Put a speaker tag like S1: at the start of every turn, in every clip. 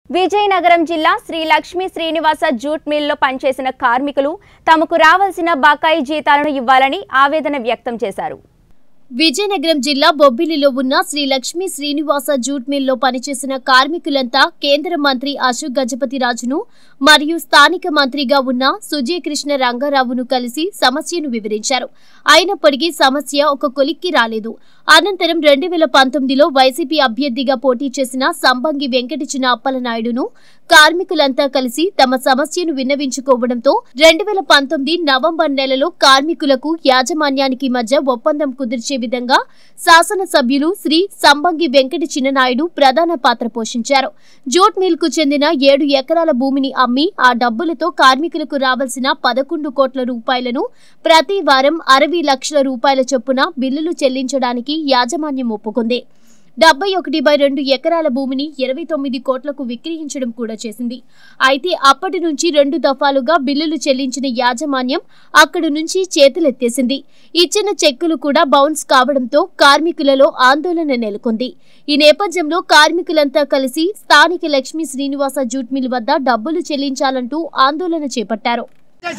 S1: విజయనగరం జిల్లా శ్రీ లక్ష్మీ శ్రీనివాస జూట్ మిల్లో పనిచేసిన కార్మికులు తమకు రావాల్సిన బకాయి జీతాలను ఇవ్వాలని ఆవేదన వ్యక్తం చేశారు.
S2: విజయనగరం జిల్లా బొబ్బిలిలో ఉన్న శ్రీ లక్ష్మీ శ్రీనివాస జూట్ మిల్లో పనిచేసిన కార్మికులంతా కేంద్ర మంత్రి అశోక్ గజపతి రాజును మరియు స్థానిక మంత్రిగా ఉన్న సుజయ్ కృష్ణ రంగారావును కలిసి సమస్యను వివరించారు. అయినప్పటికీ సమస్య ఒక కొలిక్కి రాలేదు. అనంతరం 2019లో వైసీపీ అభ్యర్థిగా పోటీ చేసిన సంబంగి వెంకటి చిన్న అప్పలనాయుడును కార్మికులంతా కలిసి తమ సమస్యను విన్నవించుకోవడంతో 2019 నవంబర్ నెలలో కార్మికులకు యాజమాన్యానికి మధ్య ఒప్పందం కుదిర్చే విధంగా శాసనసభ్యులు శ్రీ సంబంగి వెంకటి చిన్ననాయుడు ప్రధాన పాత్ర పోషించారు. జూట్ మిల్ కు చెందిన 7 ఎకరాల భూమిని అమ్మి ఆ డబ్బులతో కార్మికులకు రావాల్సిన 11 కోట్ల రూపాయలను ప్రతి వారం 60 లక్షల రూపాయల చొప్పున బిల్లులు చెల్లించడానికి యాజమాన్యం ఒప్పుకుంది. 71/2 ఎకరాల భూమిని 29 కోట్లకు విక్రయించడం కూడా చేసింది. అయితే అప్పటి నుంచి 2 దఫాలుగా బిల్లులు చెల్లించిన యాజమాన్యం అక్కడి నుంచి చేతులెత్తేసింది. ఇచ్చిన చెక్కులు కూడా బౌన్స్ కావడంతో కార్మికులలో ఆందోళన నెలకొంది. ఈ నేపథ్యంలో కార్మికులంతా కలిసి స్థానిక లక్ష్మీ శ్రీనివాస జూట్ మిల్ వద్ద డబ్బులు చెల్లించాలంటూ ఆందోళన చేపట్టారు.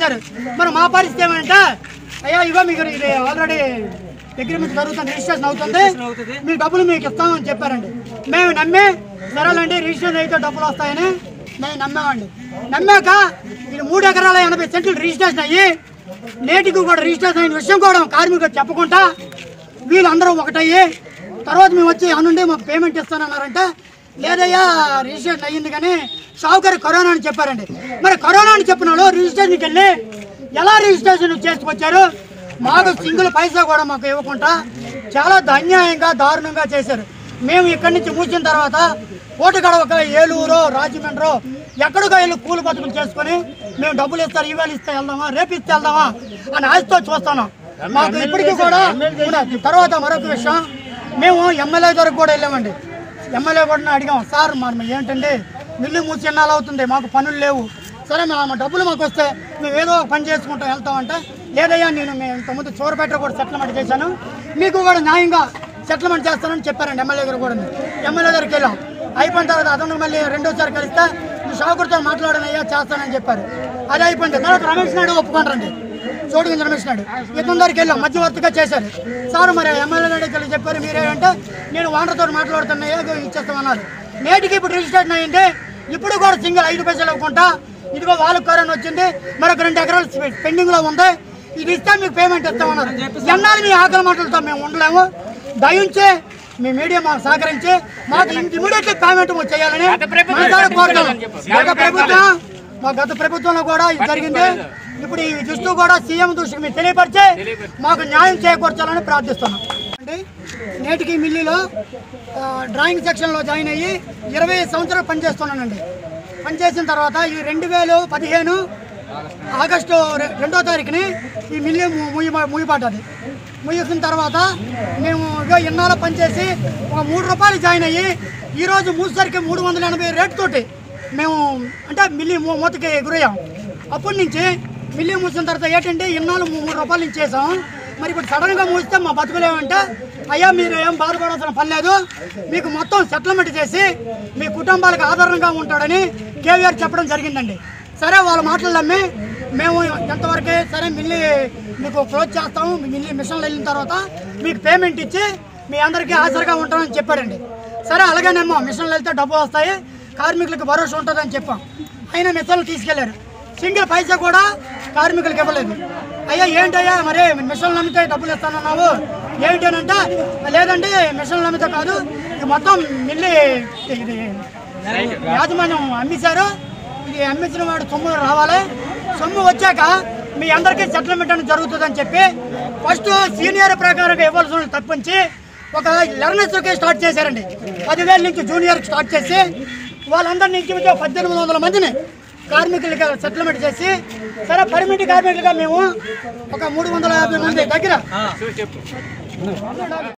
S3: అగ్రిమెంట్ జరుగుతుంది, రిజిస్ట్రేషన్ అవుతుంది, మీ డబ్బులు మీకు ఇస్తామని చెప్పారండి. మేము నమ్మి సరేలండి రిజిస్ట్రేషన్ అయితే డబ్బులు వస్తాయని మేము నమ్మామండి. నమ్మాక ఇది 3 ఎకరాల 80 సెంట్లు రిజిస్ట్రేషన్ అయ్యి నేటికి కూడా రిజిస్ట్రేషన్ అయిన విషయం కూడా కార్మికులు చెప్పకుండా వీళ్ళందరూ ఒకటయ్యి తర్వాత మేము వచ్చి అనుండి మాకు పేమెంట్ ఇస్తానన్నారంటే లేదయ్యా రిజిస్ట్రేషన్ అయ్యింది కానీ షావుకారు కరోనా అని చెప్పారండి. మరి కరోనా అని చెప్పిన వాళ్ళు రిజిస్ట్రేషన్కి వెళ్ళి ఎలా రిజిస్ట్రేషన్ చేసుకొచ్చారు? మాకు సింగిల్ పైసా కూడా మాకు ఇవ్వకుండా చాలా అన్యాయంగా దారుణంగా చేశారు. మేము ఇక్కడి నుంచి మూసిన తర్వాత కోటగడ ఒక ఏలూరు రాజమండ్రి ఎక్కడికో వెళ్ళి కూలి బతుకులు చేసుకొని మేము డబ్బులు ఇస్తారు, ఇవాళ ఇస్తే వెళ్దామా, రేపు ఇస్తే వెళ్దామా అని ఆశతో చూస్తున్నాం. మాకు ఇప్పటికీ కూడా తర్వాత మరొక విషయం, మేము ఎమ్మెల్యే దగ్గరకు కూడా వెళ్ళామండి. ఎమ్మెల్యే కూడా అడిగాం, సార్ మనం ఏంటండి మిల్లు మూసి ఎన్నాళ్ళు అవుతుంది, మాకు పనులు లేవు, సరే మా డబ్బులు మాకు వస్తే మేము ఏదో పని చేసుకుంటాం వెళ్తామంటే లేదయ్యా నేను ఇంతకుముందు చోరపేట కూడా సెటిల్మెంట్ చేశాను, మీకు కూడా న్యాయంగా సెటిల్మెంట్ చేస్తానని చెప్పారండి. ఎమ్మెల్యే గారు కూడా ఎమ్మెల్యే దగ్గరికి వెళ్ళాం. అయిపోయిన తర్వాత అతను మళ్ళీ రెండోసారి కలిస్తే నువ్వు షావుకర్తో మాట్లాడనయ్యా చేస్తానని చెప్పారు. అది అయిపోయిన తర్వాత రమేష్ నాయుడు ఒప్పుకుంటారండి, చోటుగింజ రమేష్ నాయుడు ఇతని దగ్గరికి వెళ్ళాం, మధ్యవర్తిగా చేశారు. సార్ మరి ఎమ్మెల్యే నాయుడు కలిసి చెప్పారు మీరేంటే నేను వాండర్తో మాట్లాడుతున్నాయా ఇచ్చేస్తామన్నారు. నేటికి ఇప్పుడు రిజిస్ట్రేషన్ అయ్యింది, ఇప్పుడు కూడా సింగిల్ 5 పైసలు ఇవ్వకుండా ఇదిగో వాళ్ళకి కరోనా వచ్చింది, మరొక 2 ఎకరాలు పెండింగ్లో ఉంది, ఇది ఇస్తే మీకు పేమెంట్ ఇస్తామన్నారు. ఎన్నాళ్ళు మీ ఆకలి మాటలతో మేము ఉండలేము, దయించి మీ మీడియా మాకు సహకరించి మాకు ఇమీడియట్లీ పేమెంట్ చేయాలని గత ప్రభుత్వంలో కూడా ఇది జరిగింది. ఇప్పుడు ఈ దృష్టి కూడా సీఎం దృష్టికి మీరు తెలియపరిచి మాకు న్యాయం చేకూర్చాలని ప్రార్థిస్తున్నాం. నేటికి మిల్లీలో డ్రాయింగ్ సెక్షన్లో జాయిన్ అయ్యి 20 సంవత్సరాలు పనిచేస్తున్నానండి. పనిచేసిన తర్వాత ఈ 2015 ఆగస్టు 2వ తారీఖుని ఈ మిల్లు ముయ్యబడ్డది. ముగిసిన తర్వాత మేము ఇన్నాళ్ళ పనిచేసి ఒక 3 రూపాయలు జాయిన్ అయ్యి ఈరోజు మూసేసరికి 380 రేటుతోటి మేము అంటే మిల్లి మూతకి గురయ్యాం. అప్పటి నుంచి మిల్లి మూసిన తర్వాత ఏంటంటే ఇన్నాళ్ళు 3 రూపాయలు నుంచి చేసాం. మరి ఇప్పుడు సడన్గా మూస్తే మా బతుకులేమంటే అయ్యా మీరు ఏం బాధపడాల్సిన పని లేదు, మీకు మొత్తం సెటిల్మెంట్ చేసి మీ కుటుంబాలకు ఆధారంగా ఉంటాడని కేవీఆర్ చెప్పడం జరిగిందండి. సరే వాళ్ళ మాటలు నమ్మి మేము ఎంతవరకే సరే మిల్లి మీకు క్లోజ్ చేస్తాము, మిల్లి మిషన్లు వెళ్ళిన తర్వాత మీకు పేమెంట్ ఇచ్చి మీ అందరికీ హాజరుగా ఉంటామని చెప్పారండి. సరే అలాగేనేమో మిషన్లు వెళ్తే డబ్బులు వస్తాయి, కార్మికులకు భరోసా ఉంటుందని చెప్పాం. అయినా మిషన్లు తీసుకెళ్లారు, సింగిల్ పైసా కూడా కార్మికులకు ఇవ్వలేదు. అయ్యా ఏంటయ్యా మరి మిషన్లు అమ్మితే డబ్బులు ఇస్తానన్నావు ఏంటనంటే లేదండి మిషన్లు అమ్మితే కాదు, ఇది మొత్తం మిల్లి ఇది యాజమాన్యం అమ్మేశారు, ఇది అమ్మించిన వాడు సొమ్ము రావాలి, సొమ్ము వచ్చాక మీ అందరికీ సెటిల్మెంట్ అని జరుగుతుందని చెప్పి ఫస్ట్ సీనియర్ ప్రకారంగా ఇవ్వాల్సిన తప్పించి ఒక లెర్నర్స్కి స్టార్ట్ చేశారండి. 10,000 నుంచి జూనియర్కి స్టార్ట్ చేసి వాళ్ళందరి నుంచి 1800 మందిని కార్మికులకి సెటిల్మెంట్ చేసి సరే పర్మిట్ కార్మికులుగా మేము ఒక 350 మంది దగ్గర